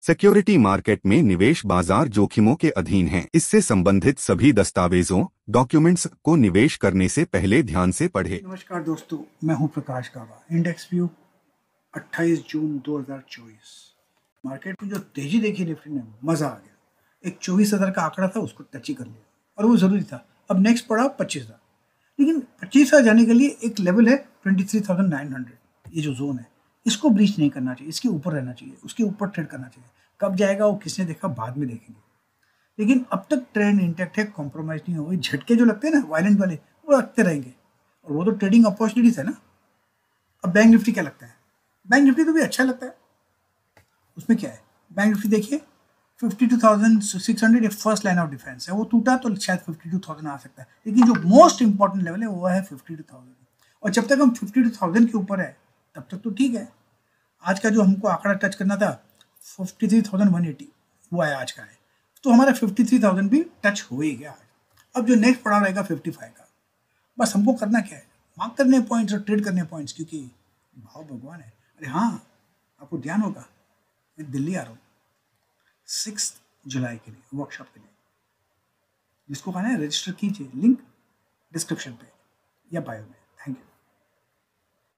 Security market में निवेश बाजार जोखिमों के अधीन है। इससे संबंधित सभी दस्तावेजों डॉक्यूमेंट्स को निवेश करने से पहले ध्यान से पढ़ें। नमस्कार दोस्तों, मैं हूं प्रकाश कावा। इंडेक्स व्यू 28 जून 2024। मार्केट में जो तेजी देखी निफ्टी ने, मजा आ गया। एक 24,000 का आंकड़ा था, उसको टच ही कर लिया और वो जरूरी था। अब नेक्स्ट पड़ा 25,000, लेकिन 25,000 जाने के लिए एक लेवल है 23,900। ये जो जोन है, इसको ब्रीच नहीं करना चाहिए, इसके ऊपर रहना चाहिए, उसके ऊपर ट्रेड करना चाहिए। कब जाएगा वो किसने देखा, बाद में देखेंगे। लेकिन अब तक ट्रेंड इंटैक्ट है, कॉम्प्रोमाइज नहीं हो गई। झटके जो लगते हैं ना वायलेंट वाले, वो लगते रहेंगे और वो तो ट्रेडिंग अपॉर्चुनिटीज है ना। अब बैंक निफ्टी क्या लगता है? बैंक निफ्टी तो भी अच्छा लगता है। उसमें क्या है, बैंक निफ्टी देखिए 52,600 एक फर्स्ट लाइन ऑफ डिफेंस है। वो टूटा तो शायद 52,000 आ सकता है, लेकिन जो मोस्ट इंपॉर्टेंट लेवल है वो है 52,000। और जब तक हम 52,000 के ऊपर है तब तक तो ठीक है। आज का जो हमको आंकड़ा टच करना था 53,180, वो है आज का है, तो हमारा 53,000 भी टच हो ही गया। अब जो नेक्स्ट पड़ा रहेगा 55 का। बस हमको करना क्या है, मार्क करने पॉइंट्स और ट्रेड करने पॉइंट्स, क्योंकि भाव भगवान है। अरे हाँ, आपको ध्यान होगा, मैं दिल्ली आ रहा हूँ 6 जुलाई के लिए, वर्कशॉप के लिए। जिसको कहना है रजिस्टर कीजिए, लिंक डिस्क्रिप्शन पे या बायो में।